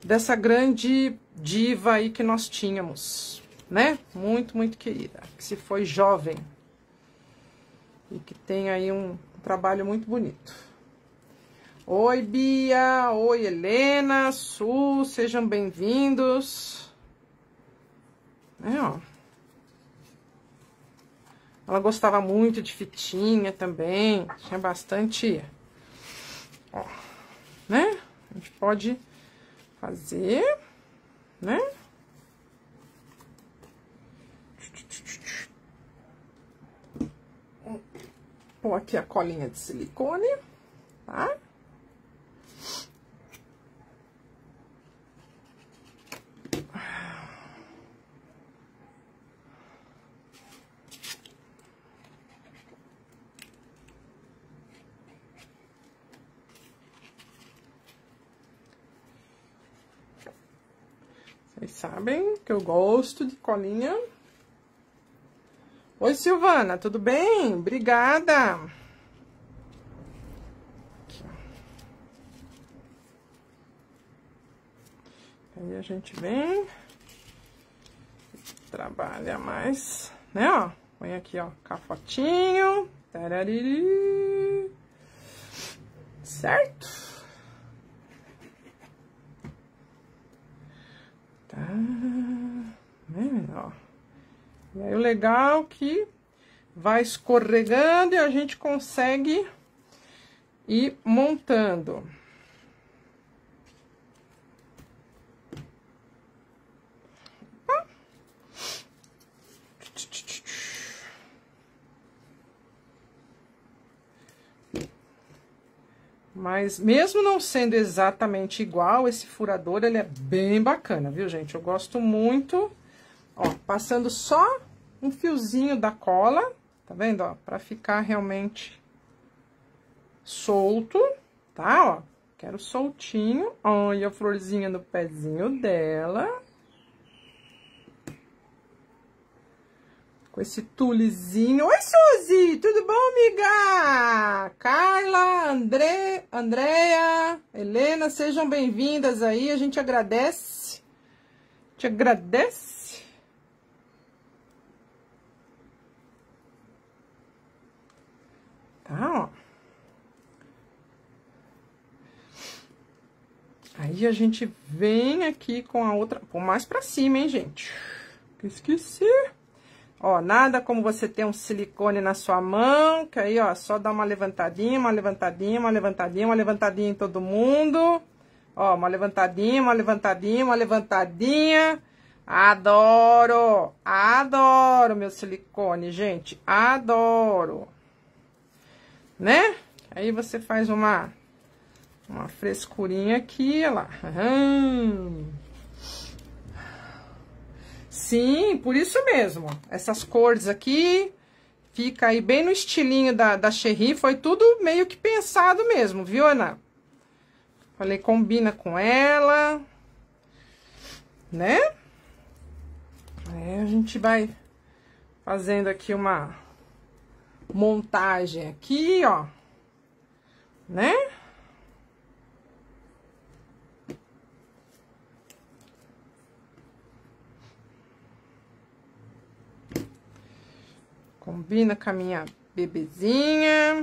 dessa grande diva aí que nós tínhamos, né? Muito, muito querida, que se foi jovem e que tem aí um trabalho muito bonito. Oi, Bia, oi, Helena, Su, sejam bem-vindos. É, ó. Ela gostava muito de fitinha também, tinha bastante, ó, né? A gente pode fazer, né? Vou aqui a colinha de silicone, tá? Vocês sabem que eu gosto de colinha. Oi, Silvana, tudo bem? Obrigada. Aqui, aí a gente vem, trabalha mais, né, ó. Põe aqui, ó, cafotinho. Tarariri. Certo? Tá. Vendo, ó. E aí, o legal é que vai escorregando e a gente consegue ir montando. Mas mesmo não sendo exatamente igual, esse furador, ele é bem bacana, viu, gente? Eu gosto muito. Ó, passando só um fiozinho da cola, tá vendo, ó? Pra ficar realmente solto, tá, ó? Quero soltinho. Olha a florzinha no pezinho dela. Com esse tulezinho. Oi, Suzy! Tudo bom, amiga? Carla, André, Andréia, Helena, sejam bem-vindas aí. A gente agradece. Te agradece. Tá, ó. Aí a gente vem aqui com a outra... Pô, mais pra cima, hein, gente? Esqueci. Ó, nada como você ter um silicone na sua mão, que aí, ó, só dá uma levantadinha, uma levantadinha, uma levantadinha, uma levantadinha em todo mundo. Ó, uma levantadinha, uma levantadinha, uma levantadinha. Adoro, adoro meu silicone, gente, adoro. Né? Aí você faz uma, uma frescurinha aqui, ó lá. Uhum. Sim, por isso mesmo. Essas cores aqui, fica aí bem no estilinho da, da Cherry. Foi tudo meio que pensado mesmo, viu, Ana? Falei, combina com ela, né? Aí a gente vai fazendo aqui uma montagem aqui, ó, né? Combina com a minha bebezinha.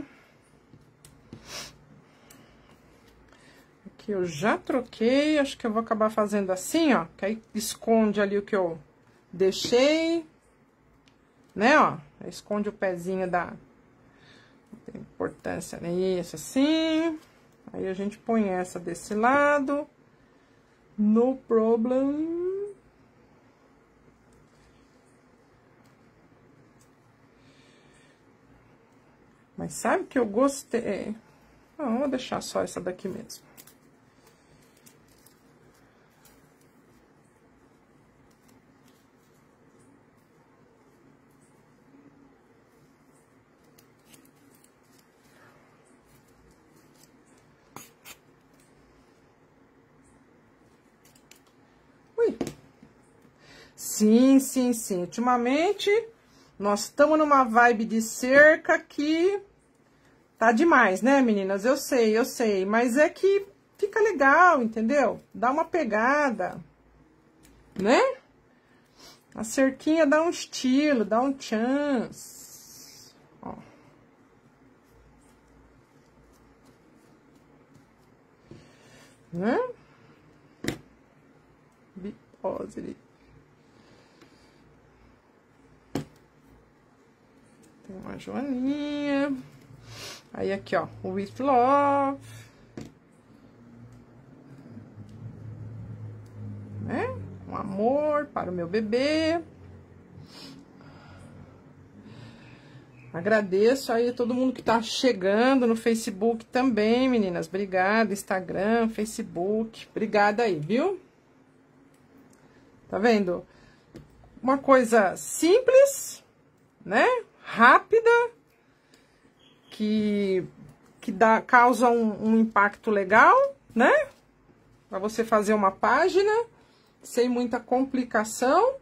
Aqui eu já troquei, acho que eu vou acabar fazendo assim, ó, que aí esconde ali o que eu deixei, né, ó, esconde o pezinho da... Não tem importância nisso, assim. Aí a gente põe essa desse lado, no problem. Mas sabe que eu gostei? Não, vou deixar só essa daqui mesmo. Ui. Sim, sim, sim. Ultimamente... Nós estamos numa vibe de cerca que tá demais, né, meninas? Eu sei, eu sei. Mas é que fica legal, entendeu? Dá uma pegada, né? A cerquinha dá um estilo, dá um chance. Ó. Né? Bipose. Tem uma joaninha. Aí aqui, ó, o With Love. Né? Um amor para o meu bebê. Agradeço aí a todo mundo que tá chegando no Facebook também, meninas. Obrigada, Instagram, Facebook. Obrigada aí, viu? Tá vendo? Uma coisa simples, né? Rápida, que, que dá, causa um, um impacto legal, né? Pra você fazer uma página, sem muita complicação.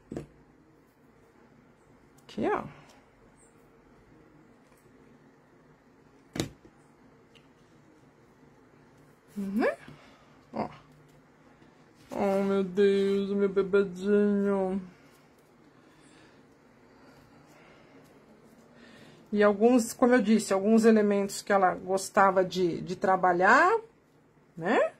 Aqui, ó. Né? Ó. Oh, meu Deus, meu bebezinho. E alguns, como eu disse, alguns elementos que ela gostava de, de trabalhar, né?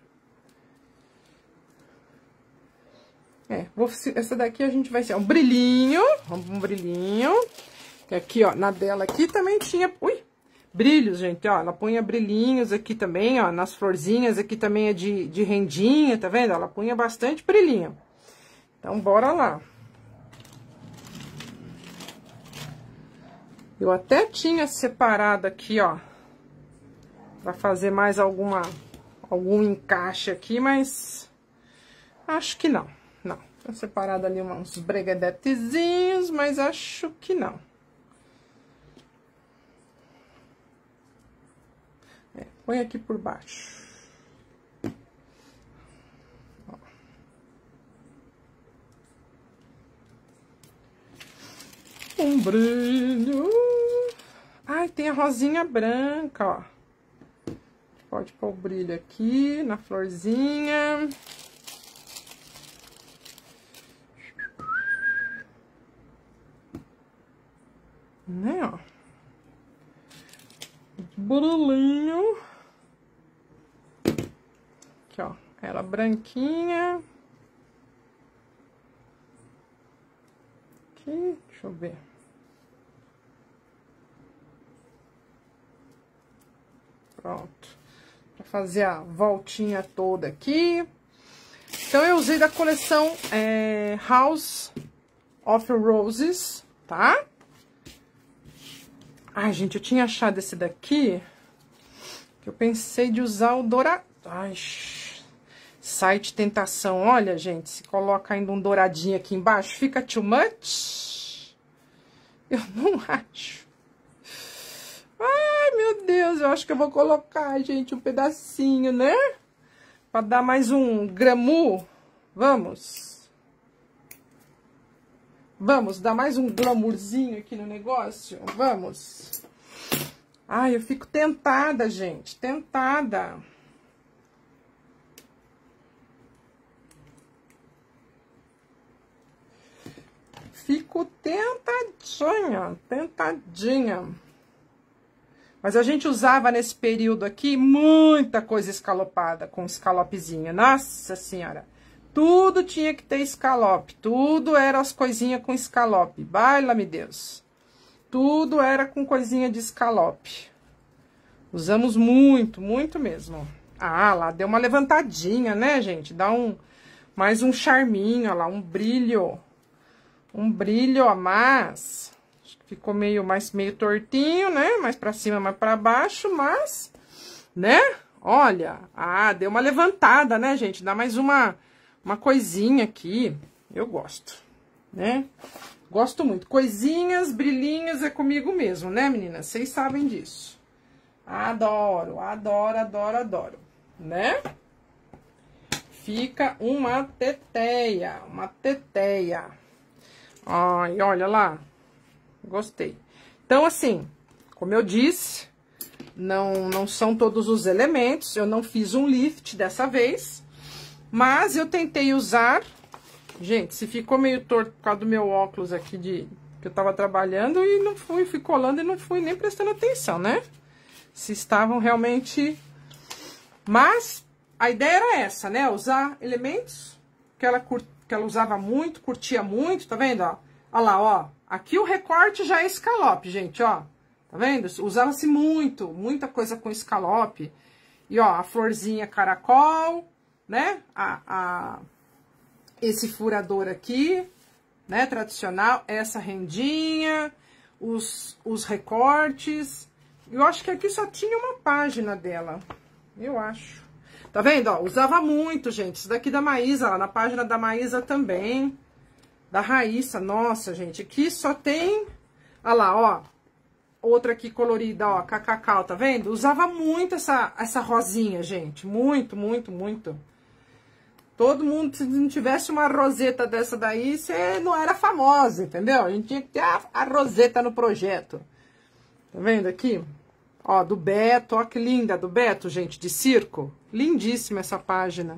É, vou, essa daqui a gente vai ser um brilhinho, um brilhinho. Que aqui, ó, na dela aqui também tinha, ui, brilhos, gente, ó. Ela punha brilhinhos aqui também, ó, nas florzinhas aqui também é de, de rendinha, tá vendo? Ela punha bastante brilhinho. Então, bora lá. Eu até tinha separado aqui, ó, pra fazer mais alguma, algum encaixe aqui, mas acho que não, não. Tinha separado ali uns bregadetezinhos, mas acho que não. É, põe aqui por baixo. Ó. Um brilho. Ai, tem a rosinha branca, ó. Pode pôr o brilho aqui na florzinha. Né, ó. Brilhinho. Aqui, ó. Ela branquinha. Aqui, deixa eu ver. Pronto. Pra fazer a voltinha toda aqui. Então, eu usei da coleção é, House of Roses, tá? Ai, gente, eu tinha achado esse daqui, que eu pensei de usar o dourado. Ai, site tentação. Olha, gente, se coloca ainda um douradinho aqui embaixo, fica too much? Eu não acho. Ai, meu Deus, eu acho que eu vou colocar, gente, um pedacinho, né? Pra dar mais um glamour. Vamos. Vamos, dar mais um glamourzinho aqui no negócio? Vamos. Ai, eu fico tentada, gente, tentada. Fico tentadinha, tentadinha. Mas a gente usava nesse período aqui muita coisa escalopada, com escalopezinha. Nossa Senhora! Tudo tinha que ter escalope, tudo era as coisinhas com escalope. Baila-me Deus! Tudo era com coisinha de escalope. Usamos muito, muito mesmo. Ah, lá deu uma levantadinha, né, gente? Dá um, mais um charminho, ó lá, um brilho. Um brilho a mais. Ficou meio, mais, meio tortinho, né? Mais pra cima, mais pra baixo, mas, né? Olha, ah, deu uma levantada, né, gente? Dá mais uma, uma coisinha aqui. Eu gosto, né? Gosto muito. Coisinhas, brilhinhos é comigo mesmo, né, meninas? Vocês sabem disso. Adoro, adoro, adoro, adoro, né? Fica uma teteia, uma teteia. Ai, olha lá. Gostei. Então, assim, como eu disse, não, não são todos os elementos, eu não fiz um lift dessa vez, mas eu tentei usar, gente, se ficou meio torto por causa do meu óculos aqui de que eu tava trabalhando e não fui, fui colando e não fui nem prestando atenção, né? Se estavam realmente... Mas a ideia era essa, né? Usar elementos que ela, cur... que ela usava muito, curtia muito, tá vendo, ó? Olha lá, ó, aqui o recorte já é escalope, gente, ó. Tá vendo? Usava-se muito, muita coisa com escalope. E, ó, a florzinha caracol, né? A, a, esse furador aqui, né? Tradicional. Essa rendinha, os, os recortes. Eu acho que aqui só tinha uma página dela. Eu acho. Tá vendo, ó? Usava muito, gente. Isso daqui da Maísa, lá na página da Maísa também. Da Raíssa. Nossa, gente. Aqui só tem... Olha lá, ó. Outra aqui colorida, ó, cacacau, tá vendo? Usava muito essa, essa rosinha, gente. Muito, muito, muito. Todo mundo, se não tivesse uma roseta dessa daí, você não era famosa, entendeu? A gente tinha que ter a, a roseta no projeto. Tá vendo aqui? Ó, do Beto, ó que linda, do Beto, gente, de circo. Lindíssima essa página.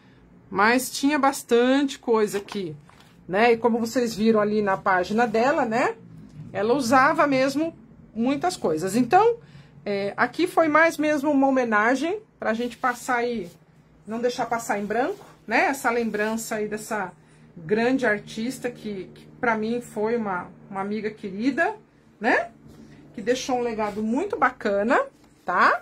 Mas tinha bastante coisa aqui, né? E como vocês viram ali na página dela, né? Ela usava mesmo... muitas coisas. Então, é, aqui foi mais mesmo uma homenagem pra gente passar aí, não deixar passar em branco, né? Essa lembrança aí dessa grande artista que, que pra mim foi uma, uma amiga querida, né? Que deixou um legado muito bacana, tá?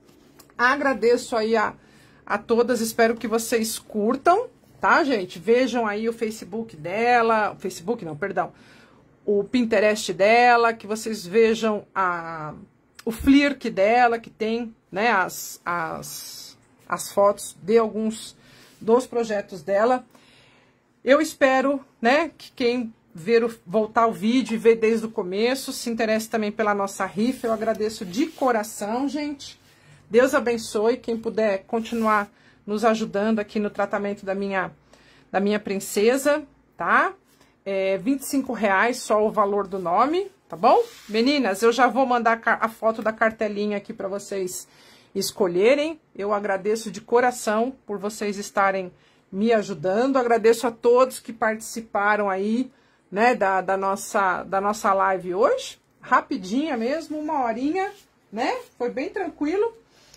Agradeço aí a, a todas, espero que vocês curtam, tá, gente? Vejam aí o Facebook dela, o Facebook não, perdão, o Pinterest dela, que vocês vejam a, o Flickr dela, que tem, né, as, as, as fotos de alguns dos projetos dela. Eu espero, né, que quem ver o, voltar o vídeo e ver desde o começo, se interesse também pela nossa rifa. Eu agradeço de coração, gente. Deus abençoe. Quem puder continuar nos ajudando aqui no tratamento da minha, da minha princesa, tá? É vinte e cinco reais só o valor do nome, tá bom? Meninas, eu já vou mandar a foto da cartelinha aqui para vocês escolherem. Eu agradeço de coração por vocês estarem me ajudando. Agradeço a todos que participaram aí, né, da, da, nossa, da nossa live hoje. Rapidinha mesmo, uma horinha, né? Foi bem tranquilo.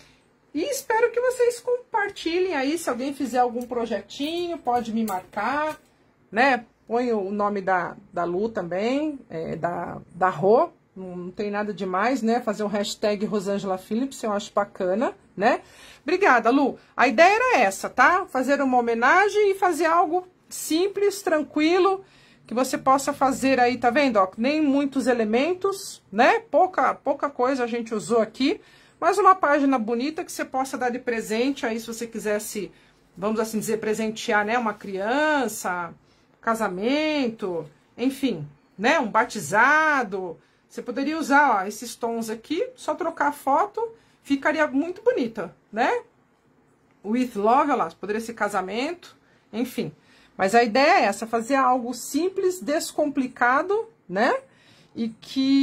E espero que vocês compartilhem aí, se alguém fizer algum projetinho, pode me marcar, né? Põe o nome da, da Lu também, é, da, da Rô, não, não tem nada demais, né? Fazer um hashtag Rosângela Phillips, eu acho bacana, né? Obrigada, Lu. A ideia era essa, tá? Fazer uma homenagem e fazer algo simples, tranquilo, que você possa fazer aí, tá vendo? Ó, nem muitos elementos, né? Pouca, pouca coisa a gente usou aqui, mas uma página bonita que você possa dar de presente aí, se você quisesse, vamos assim dizer, presentear, né? Uma criança... casamento, enfim, né, um batizado, você poderia usar, ó, esses tons aqui, só trocar a foto, ficaria muito bonita, né? With love, olha lá, poderia ser casamento, enfim. Mas a ideia é essa, fazer algo simples, descomplicado, né? E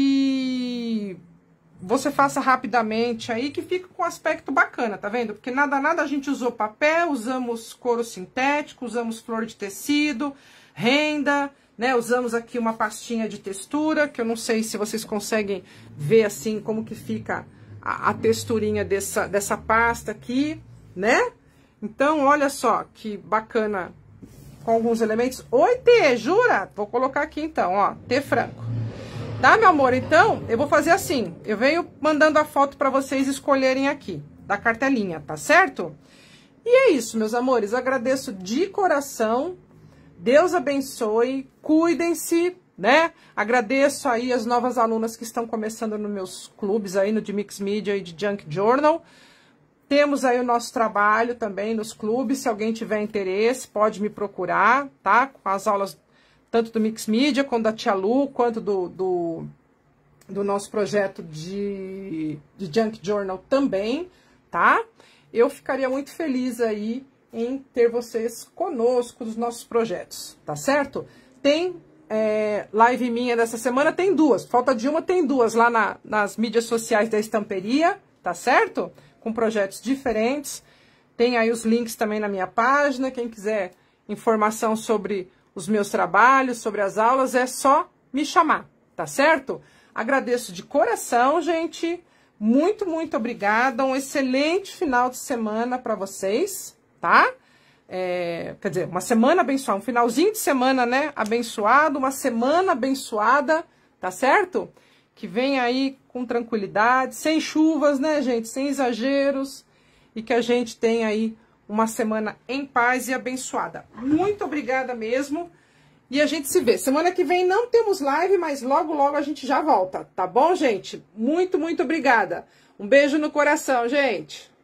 que você faça rapidamente aí, que fica com um aspecto bacana, tá vendo? Porque nada, nada a gente usou papel, usamos couro sintético, usamos flor de tecido, renda, né? Usamos aqui uma pastinha de textura, que eu não sei se vocês conseguem ver assim como que fica a, a texturinha dessa, dessa pasta aqui, né? Então, olha só que bacana, com alguns elementos. Oi, Tê, jura? Vou colocar aqui então, ó, Tê Franco. Tá, meu amor? Então, eu vou fazer assim, eu venho mandando a foto para vocês escolherem aqui, da cartelinha, tá certo? E é isso, meus amores, agradeço de coração. Deus abençoe, cuidem-se, né? Agradeço aí as novas alunas que estão começando nos meus clubes aí, no de Mix Media e de Junk Journal. Temos aí o nosso trabalho também nos clubes, se alguém tiver interesse, pode me procurar, tá? Com as aulas tanto do Mix Media, quanto da Tia Lu, quanto do, do, do nosso projeto de, de Junk Journal também, tá? Eu ficaria muito feliz aí em ter vocês conosco nos nossos projetos, tá certo? Tem é, live minha dessa semana, tem duas, falta de uma, tem duas lá na, nas mídias sociais da Estamperia, tá certo? Com projetos diferentes. Tem aí os links também na minha página. Quem quiser informação sobre os meus trabalhos, sobre as aulas, é só me chamar, tá certo? Agradeço de coração, gente. Muito, muito obrigada. Um excelente final de semana para vocês, tá? É, quer dizer, uma semana abençoada, um finalzinho de semana, né? Abençoado, uma semana abençoada, tá certo? Que vem aí com tranquilidade, sem chuvas, né, gente? Sem exageros. E que a gente tenha aí uma semana em paz e abençoada. Muito obrigada mesmo. E a gente se vê. Semana que vem não temos live, mas logo, logo a gente já volta, tá bom, gente? Muito, muito obrigada. Um beijo no coração, gente.